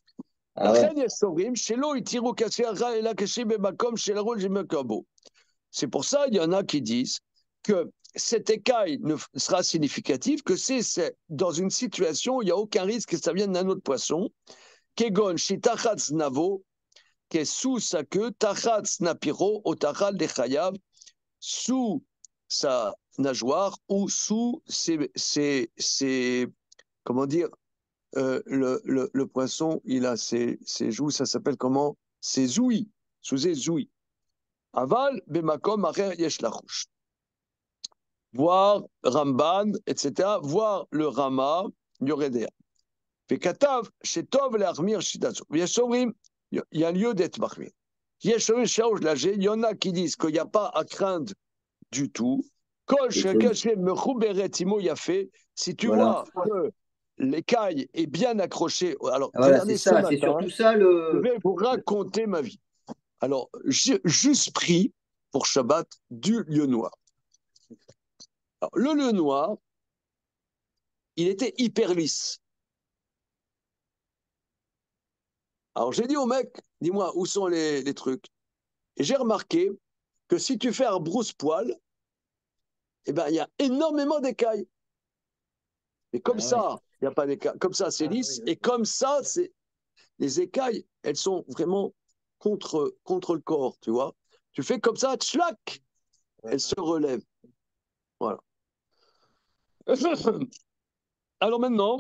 C'est pour ça, il y en a qui disent que cette écaille ne sera significative que c'est dans une situation où il n'y a aucun risque que ça vienne d'un autre poisson, Kegon shitachatz navo, qui est sous sa queue, tachatz napiro, au tachal de chayav, sous sa nageoire ou sous ses comment dire, le poisson, il a ses joues, ça s'appelle comment? Ses ouïes, sous ses ouïes. Aval, bemakom, acher, yesh lachouch. Voir Ramban, etc., voir le Rama, Yoredea. Vekatav, shetov le'achmir shitatsu. Il y a lieu d'être marmir. Il y en a qui disent qu'il n'y a pas à craindre du tout. Si tu vois que l'écaille est bien accrochée, alors regardez ce matin, c'est surtout ça le. Je vais vous raconter ma vie. Alors, j'ai juste pris pour Shabbat du lieu noir. Alors, le lieu noir, il était hyper lisse. Alors j'ai dit au mec, dis-moi où sont les trucs. Et j'ai remarqué que si tu fais un brousse-poil, eh ben, il y a énormément d'écailles. Mais comme Ah ça, il n'y a pas d'écailles. Comme ça, c'est lisse. Et comme ça, les écailles, elles sont vraiment contre le corps, tu vois. Tu fais comme ça, tchlac, elles se relèvent. Voilà. Alors maintenant,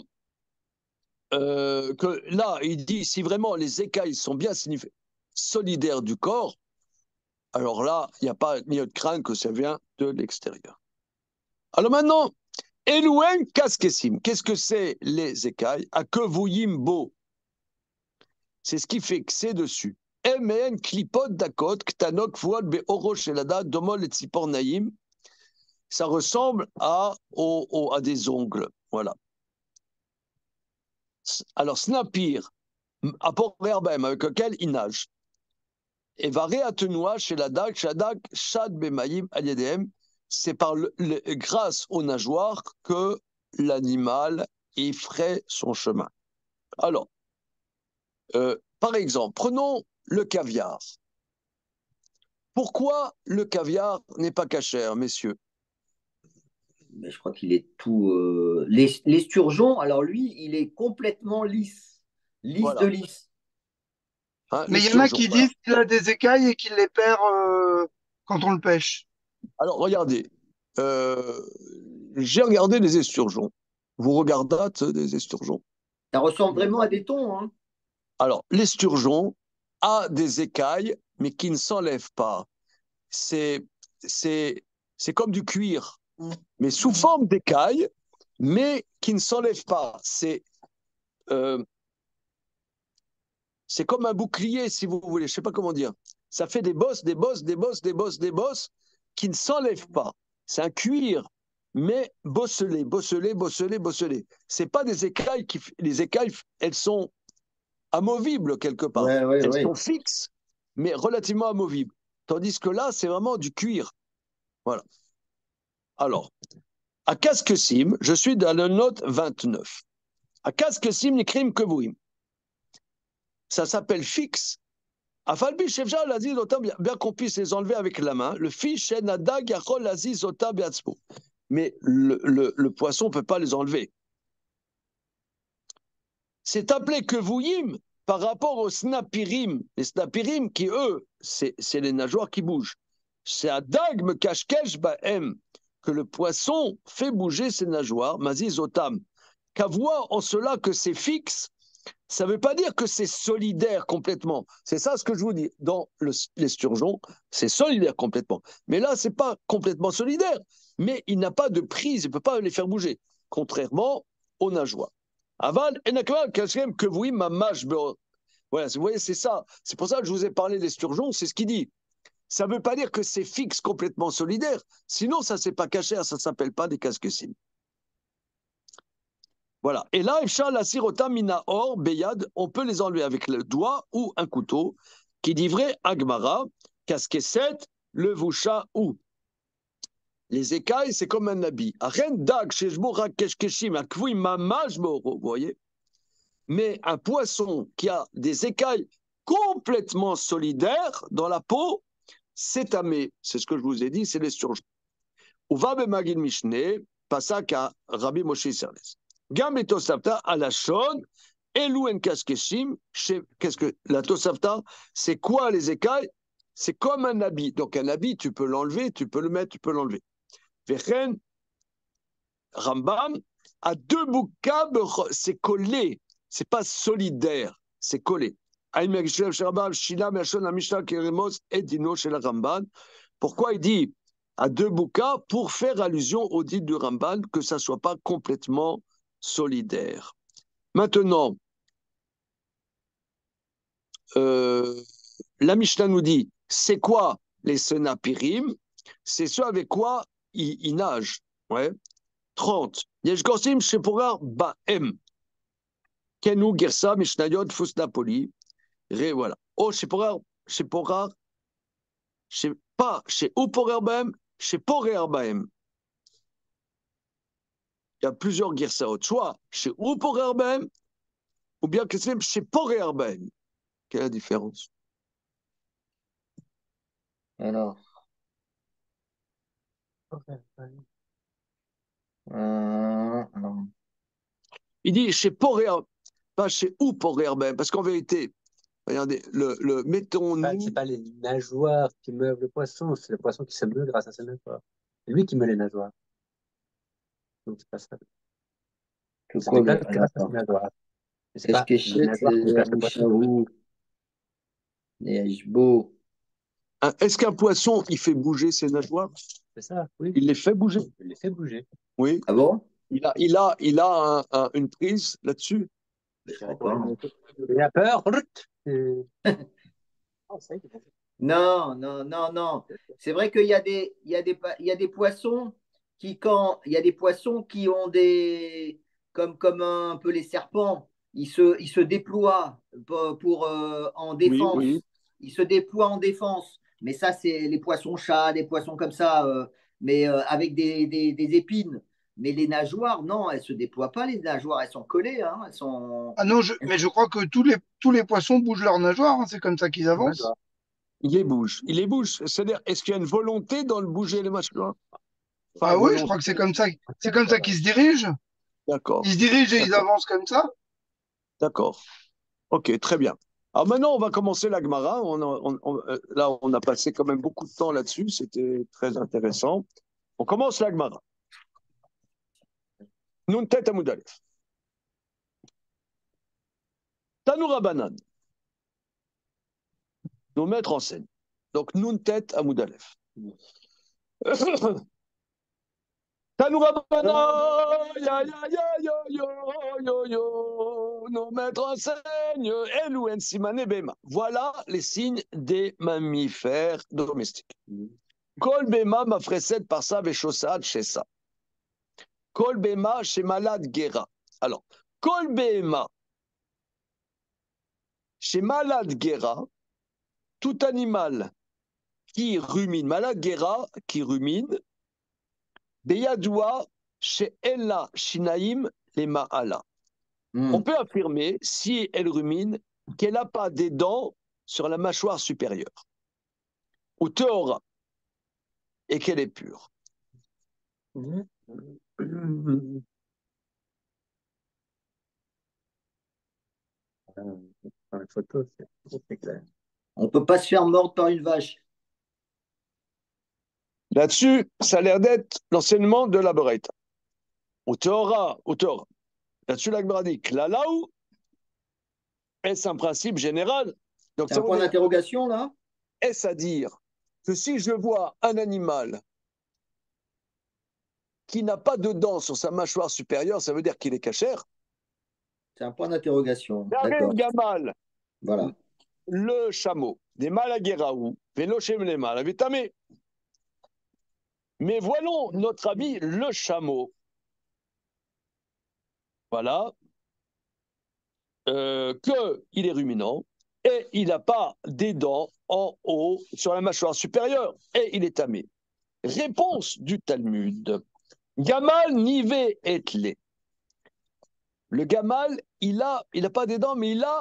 que là, il dit, si vraiment les écailles sont bien solidaires du corps, alors là, il n'y a pas ni de crainte que ça vient de l'extérieur. Alors maintenant, Elouen Kaskesim, qu'est-ce que c'est les écailles? Akevuyimbo, c'est ce qui fait que c'est dessus. Emen klipot dakot, ktanok vuad beoro shelada, domol et tzipor naïm. Ça ressemble à des ongles. Voilà. Alors, Snapir, apport verbem avec lequel il nage. Et varé atenoua chez la dag, shadak, shad bemaïm aliedem. C'est grâce aux nageoires que l'animal y ferait son chemin. Alors, par exemple, prenons le caviar. Pourquoi le caviar n'est pas cachère, messieurs? Mais je crois qu'il est tout. L'esturgeon, alors lui, il est complètement lisse. Lisse de Voilà. lisse. Hein, Mais il y en a qui voilà. disent qu'il a des écailles et qu'il les perd quand on le pêche. Alors, regardez. J'ai regardé les esturgeons. Vous regardâtes des esturgeons? Ça ressemble vraiment à des thons, hein. Alors, l'esturgeon a des écailles, mais qui ne s'enlèvent pas. C'est, c'est comme du cuir, mais sous forme d'écailles, mais qui ne s'enlèvent pas. Euh, c'est comme un bouclier, si vous voulez. Je ne sais pas comment dire. Ça fait des bosses, des bosses, des bosses, des bosses, des bosses qui ne s'enlèvent pas. C'est un cuir, mais bosselé, bosselé, bosselé, bosselé. C'est pas des écailles les écailles, elles sont amovibles quelque part. Ouais, ouais, Elles ouais. sont fixes, mais relativement amovibles. Tandis que là, c'est vraiment du cuir. Voilà. Alors, à Casque-Sim, je suis dans la note 29. À Casque-Sim, les crimes que vous. Ça s'appelle fixe. Afalbi Shevja l'Aziz Otam, bien qu'on puisse les enlever avec la main, le fish Nadag Yachol l'Aziz Otam Biatzpo. Mais le poisson ne peut pas les enlever. C'est appelé kevouim par rapport aux snapirim. Les snapirim qui, eux, c'est les nageoires qui bougent. C'est à dagme kashkesh ba'em que le poisson fait bouger ses nageoires, maziz otam. Qu'à voir en cela que c'est fixe, ça ne veut pas dire que c'est solidaire complètement. C'est ça ce que je vous dis. Dans l'esturgeon, c'est solidaire complètement. Mais là, ce n'est pas complètement solidaire. Mais il n'a pas de prise, il ne peut pas les faire bouger. Contrairement aux nageoires. Aval, que vous mamash. Voilà, vous voyez, c'est ça. C'est pour ça que je vous ai parlé d'esturgeon, c'est ce qu'il dit. Ça ne veut pas dire que c'est fixe complètement solidaire. Sinon, ça ne s'est pas caché, ça ne s'appelle pas des casques-cimes. Voilà. Et là, la sirota mina or, beyad, on peut les enlever avec le doigt ou un couteau, qui dit vrai, agmara, casque 7, le voucha ou. Les écailles, c'est comme un habit. Vous voyez? Mais un poisson qui a des écailles complètement solidaires dans la peau, c'est tamé. C'est ce que je vous ai dit, c'est l'esturgeon. Uva bemagil mishne, pasak à Rabbi Moshe Serles. Gam et Tosafta à la chaude, Elouen Kaskeshim, qu'est-ce que la Tosafta, c'est quoi les écailles? C'est comme un habit. Donc un habit, tu peux l'enlever, tu peux le mettre, tu peux l'enlever. Vechen, Rambam, à deux boukab, c'est collé, c'est pas solidaire, c'est collé. Pourquoi il dit à deux boukas? Pour faire allusion au dit du Ramban, que ça ne soit pas complètement solidaire. Maintenant, la Mishnah nous dit, c'est quoi les senapirim? C'est ceux avec quoi ils nagent. Ouais. 30. Yesh gorsim sheporar ba'em. Kenu gersa mishnayot fus napoli. Voilà. Oh, sheporar, pas chez Uporer ba'em, chez Porer ba'em. Il y a plusieurs gersaot. Soit chez Uporer ba'em, ou bien que c'est chez Porer ba'em. Quelle est la différence? Alors, non. Il dit chez Poréa, pas chez où Poréa, parce qu'en vérité, regardez, mettons-nous. C'est pas les nageoires qui meuvent le poisson, c'est le poisson qui se meut grâce à ses nageoires. C'est lui qui meut les nageoires. Donc c'est pas ça. Que Ça quoi, déplace le grâce à ses attends. nageoires. Mais c'est Qu'est-ce pas que les c'est nageoires qui déplacent le poisson. Moucharou, les beau. Est-ce qu'un poisson, il fait bouger ses nageoires? C'est ça, oui. Il les fait bouger. Il les fait bouger. Oui. Ah bon? Il a une prise là-dessus. Je sais pas. Il a peur. Non, non, non, non. C'est vrai qu'il y a il y a des poissons il y a des poissons qui ont comme un peu les serpents, ils se déploient en Oui, défense. oui. Ils se déploient en défense. Mais ça, c'est les poissons-chats, des poissons comme ça, mais avec des épines. Mais les nageoires, non, elles se déploient pas, les nageoires, elles sont collées, hein, elles sont. Ah non, mais je crois que tous les poissons bougent leurs nageoires, hein, c'est comme ça qu'ils avancent. Il les bouge. Il les bouge. C'est-à-dire, est-ce qu'il y a une volonté dans le bouger les mâchoires? Enfin, Ah oui, je volonté. crois que c'est comme ça qu'ils se dirigent. D'accord. Ils se dirigent et ils D'accord. avancent comme ça. D'accord. Ok, très bien. Alors maintenant, on va commencer la Gemara. Là, on a passé quand même beaucoup de temps là-dessus. C'était très intéressant. On commence la Gemara. Nun tet Amud Aleph. Tanoura Banan. Nos maîtres enseignent. Donc, Nun tet Amud Aleph. Tanoura Banan. Ya, ya, ya, yo, yo, yo, yo. Nos maîtres enseignent. Elouen Simane Bema. Voilà les signes des mammifères domestiques. Kol Bema Mafreset Parsa Veshossad Shesa. Kol Bema chez Malade Gera. Alors, Kol Bema chez Malade Gera, tout animal qui rumine, Malade Gera qui rumine, Beyadoua chez Ella Shinaim les Ma'ala. On peut affirmer, si elle rumine, qu'elle n'a pas des dents sur la mâchoire supérieure, ou Teora, et qu'elle est pure. Dans la photo, c'est clair. On ne peut pas se faire mordre par une vache. Là-dessus, ça a l'air d'être l'enseignement de la Beraïta. Ou Teora. Là-dessus, la Gemara dit Klalaou, est-ce un principe général? Donc, C'est ça un veut point dire, d'interrogation, là? est-ce à dire que si je vois un animal qui n'a pas de dents sur sa mâchoire supérieure, ça veut dire qu'il est cachère? C'est un point d'interrogation. Daré D'accord. Gamal, Voilà. le chameau, des Malageraou, Velochem les mal, Vitamé. Mais voyons notre ami le chameau. Voilà. Qu'il est ruminant et il n'a pas des dents en haut sur la mâchoire supérieure et il est tamé. Réponse du Talmud. Gamal nivé etlé. Le gamal, il a pas des dents, mais il a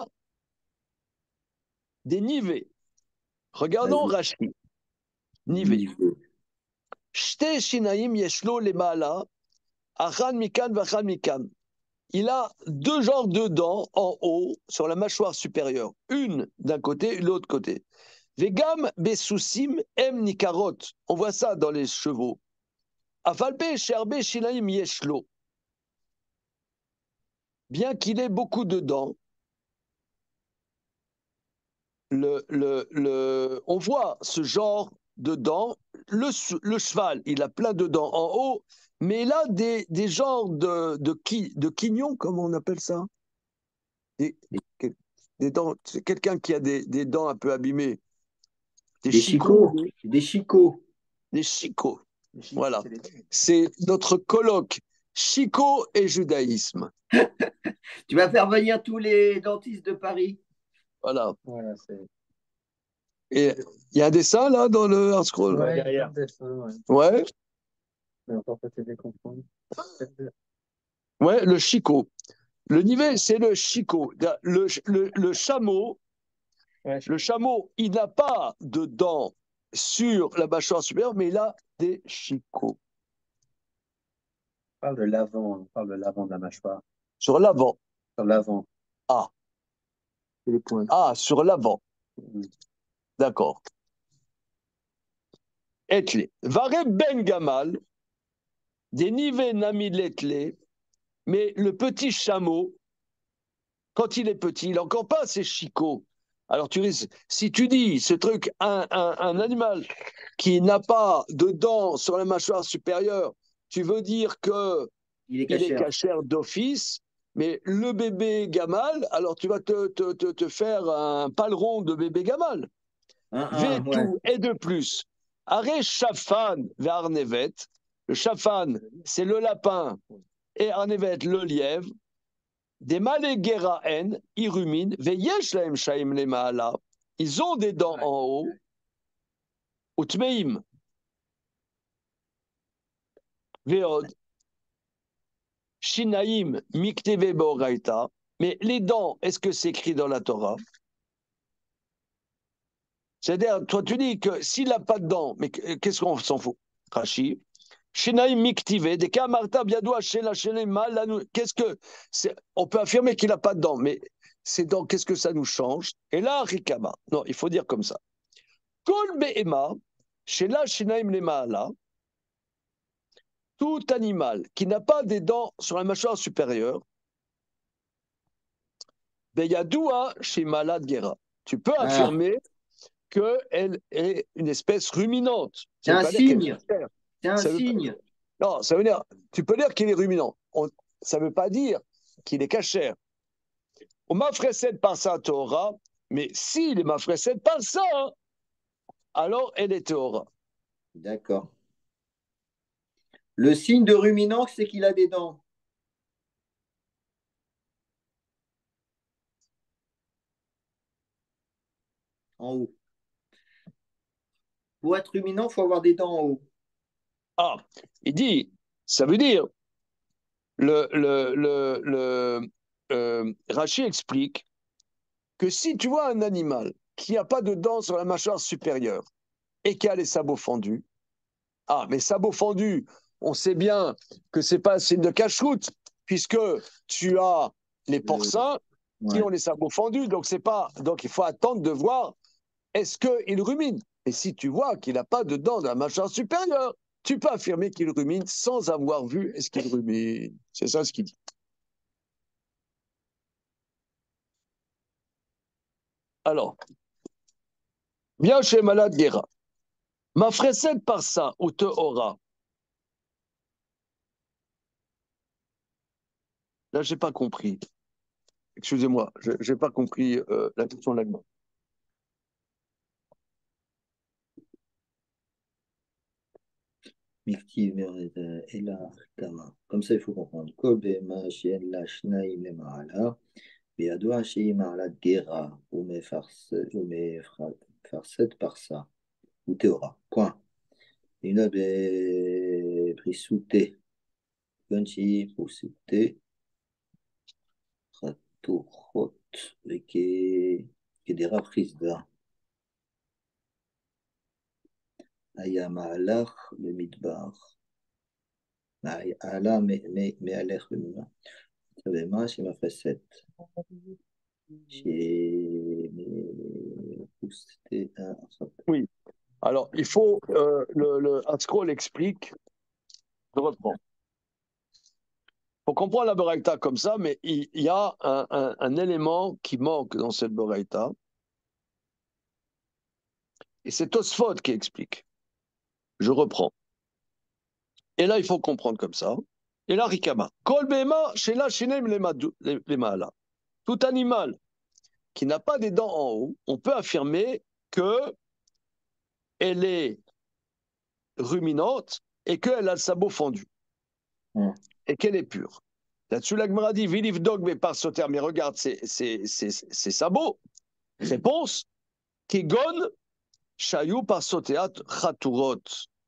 des nivets. Regardons Rashi. Nivé. Shte shinaim yeshlo lemala, achan mikan vachan mikan. Il a deux genres de dents en haut sur la mâchoire supérieure, une d'un côté, l'autre côté. Vegam besusim em nikarot. On voit ça dans les chevaux. Afalpe sherbe shinaim yeshlo. Bien qu'il ait beaucoup de dents, on voit ce genre de dents. Le cheval, il a plein de dents en haut, mais il a des genres de quignons, comme on appelle ça. Des dents, c'est quelqu'un qui a des dents un peu abîmées. Des chicots. Des chicots. Des chicots. Voilà. C'est notre colloque Chico et judaïsme. Tu vas faire venir tous les dentistes de Paris. Voilà. Voilà, Et il y a un dessin là dans le Art Scroll. ouais, derrière. Ouais. Mais encore peut-être les comprendre. Ouais, le Chico. Le nivet, c'est le Chico. Le chameau. Ouais, Le chameau, il n'a pas de dents sur la mâchoire supérieure, mais il a des chicots. on parle de l'avant de la mâchoire. Sur l'avant. Sur l'avant. Ah, C'est les points. ah, sur l'avant. D'accord. Etle. Vare ben gamal, des nive nami letle, mais le petit chameau, quand il est petit, il n'a encore pas assez chicot. Alors, si tu dis ce truc, un animal qui n'a pas de dents sur la mâchoire supérieure, tu veux dire que Il est il est cachère. cachère d'office, mais le bébé gamal, alors tu vas te faire un paleron de bébé gamal. Ouais. Vetou et de plus. Arrêt chafan vers Arnevet. Le chafan, c'est le lapin, et Arnevet, le lièvre. Des malégéraen, ils ruminent. Veyesh laem shaim le maala. Ils ont des dents en haut. Utmeim. Veod. Shinaim mikteve boraita. Mais les dents, est-ce que c'est écrit dans la Torah? C'est-à-dire, toi, tu dis que s'il n'a pas de dents, mais qu'est-ce qu'on s'en fout? Rashi. Shinaim miktive, des kamarta biadoua shela mal. Qu'est-ce que c'est? On peut affirmer qu'il n'a pas de dents, mais ces dents, qu'est-ce que ça nous change? Et là, rikama. Non, il faut dire comme ça. Kol be'ema, shela shinaim lemaala. Tout animal qui n'a pas des dents sur la mâchoire supérieure, beyadoua chez malade guerra. Tu peux affirmer qu'elle est une espèce ruminante. C'est un signe. C'est un Ça veut signe. Non, ça veut dire, tu peux dire qu'il est ruminant. Ça ne veut pas dire qu'il est cachère. On mafresed par ça Torah, mais s'il est mafresed par ça, alors elle est Torah. D'accord. Le signe de ruminant, c'est qu'il a des dents. En haut. Pour être ruminant, il faut avoir des dents en haut. Ah, il dit, ça veut dire, Rachid explique que si tu vois un animal qui n'a pas de dents sur la mâchoire supérieure et qui a les sabots fendus, mais sabots fendus, on sait bien que c'est pas un signe de cache-route, puisque tu as les porcins qui ont les sabots fendus, donc c'est pas, donc il faut attendre de voir est-ce qu'il rumine. Et si tu vois qu'il n'a pas de dents dans la mâchoire supérieure, tu peux affirmer qu'il rumine sans avoir vu est-ce qu'il rumine. C'est ça ce qu'il dit. Alors, bien chez Malade Guerra. Ma fresette par ça, ou te aura. Là, j'ai pas compris. Excusez-moi, j'ai pas compris la question de l'allemand. Comme ça, il faut comprendre. Kol behema she'en la shnaim lema'ala, בידוע שהיא מעלת גרה ומפרסת פרסה וטהורה. point. Une brisouté, ganchi brisouté, ratourot, וכדרה פריסדה. היה מהלך במדבר. עלה מהלך במדבר. בהמה שמפרסת. Oui. Alors, il faut, un scroll explique, je reprends. On comprend la Beraïta comme ça, mais il y a un élément qui manque dans cette Beraïta. Et c'est Tosfot qui explique. Je reprends. Et là, il faut comprendre comme ça. Et là, Rikama. Kol behema shela shinem lemaala. Tout animal qui n'a pas des dents en haut, on peut affirmer que elle est ruminante et qu'elle a le sabot fendu. Et qu'elle est pure. Là-dessus, la Gemara dit, Vilif dog, mais par ce terme, mais regarde ses sabots. Réponse, Kigon, Chayou par sotéat Chaturot.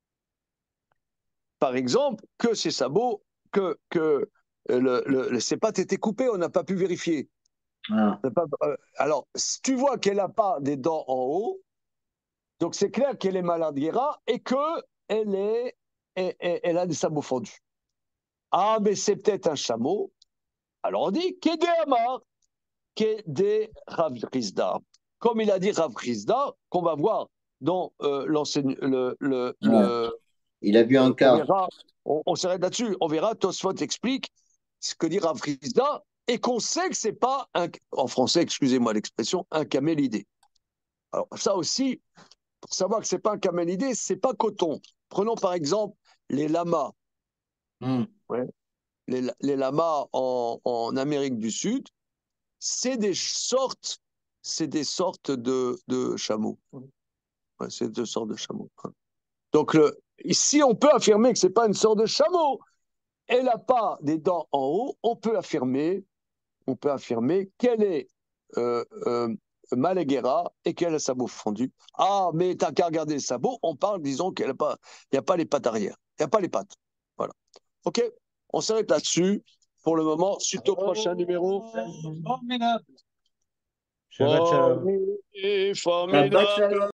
Par exemple, que ces sabots, que ses pattes étaient coupées, on n'a pas pu vérifier. Alors, si tu vois qu'elle n'a pas des dents en haut, donc c'est clair qu'elle est malade guéra et qu'elle elle a des sabots fendus. Ah, mais c'est peut-être un chameau. Alors on dit Kede Amar, Kede Rav Rizda. Comme il a dit Rav Rizda, qu'on va voir dans l'enseignement. Il a bu un quart. On s'arrête là-dessus. On verra, Tosfot explique ce que dit Rav Rizda et qu'on sait que c'est pas, en français, excusez-moi l'expression, un camélidé. Alors ça aussi, pour savoir que c'est pas un camélidé, c'est pas coton. Prenons par exemple les lamas. Ouais. Les lamas en Amérique du Sud, c'est des sortes de chameaux. Ouais, c'est des sortes de chameaux. Donc ici, on peut affirmer que c'est pas une sorte de chameau. Elle n'a pas des dents en haut. On peut affirmer qu'elle est maléguera et qu'elle a le sabot fendu. Ah, mais t'as qu'à regarder le sabot. On parle, disons qu'il n'y a pas les pattes arrière. Il n'y a pas les pattes. Voilà. OK? On s'arrête là-dessus pour le moment. Suite au prochain numéro. Formidable. Shabbat shalom. Formidable.